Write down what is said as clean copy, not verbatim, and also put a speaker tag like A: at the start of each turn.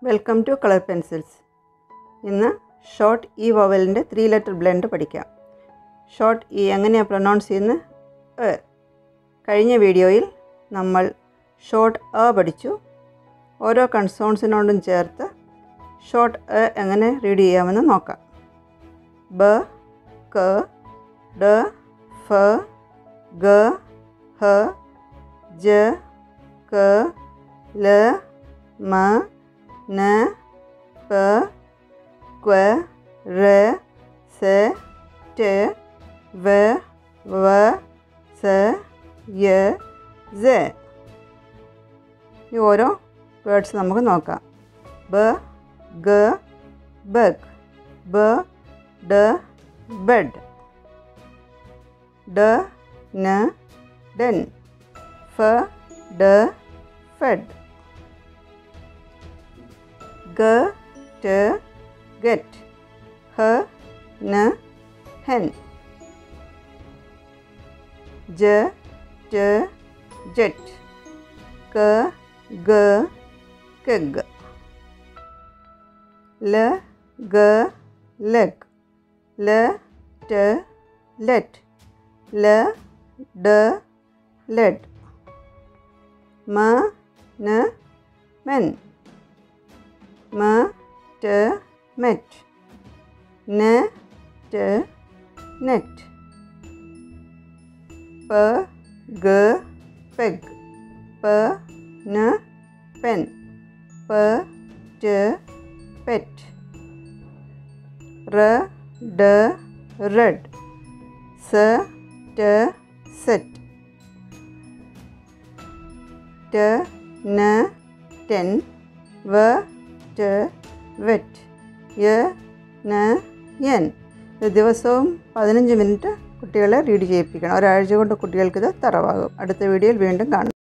A: Welcome to colour pencils. ഇന്ന് short E വവലിൻ്റെ 3 letter blend പഠിക്കാം. ഷോർട്ട് ഇ എങ്ങനെയാണ് പ്രൊനൗൺസ് ചെയ്യുന്നത്? കഴിഞ്ഞ വീഡിയോയിൽ നമ്മൾ ഷോർട്ട് പഠിച്ചു. ഓരോ കൺസോൺസിനോടും ചേർത്ത് ഷോർട്ട് എങ്ങനെ റീഡ് ചെയ്യാമെന്ന് നോക്കാം. ബ, ക, ഡ, ഫ, ഗ, ഹ, ജ, ക, ല, മ, ന, പ, ക്വ, ര, സ, ട, വ, വ, സ, യ, സ. ഈ ഓരോ വേർഡ്സ് നമുക്ക് നോക്കാം. ബ, ഗ, ബഗ്. ബ, ഡ, ബെഡ്. ഡ, ന, ഡൻ. ഫ, ഡ, ഫെഡ്. ഗ, ട്, ഗെറ്റ്. ഹ, ന, ഹെൻ. ജ, ട്, ജെറ്റ്. ക, ഗ, കെഗ്. ല, ഗ, ലെഗ്. ല, ട്, ലെറ്റ്. ല, ഡ, ലെഡ്. മ, ന, മെൻ. മ, ട്, മെറ്റ്. ന, ട്, നെറ്റ്. പ, ഗ, പെഗ്. പ, ന, പെൻ. പ, ട്, പെറ്റ്. ര, ഡ, റെഡ്. സ, ട്, സെറ്റ്. ട്, ന, ടെൻ. വ, ട്, വെറ്റ്. യ, ന, യൻ. ഇത് ദിവസവും 15 മിനിറ്റ് കുട്ടികളെ റീഡ് ചെയ്യിപ്പിക്കണം. ഒരാഴ്ച കൊണ്ട് കുട്ടികൾക്കിത് തറവാകും. അടുത്ത വീഡിയോയിൽ വീണ്ടും കാണാം.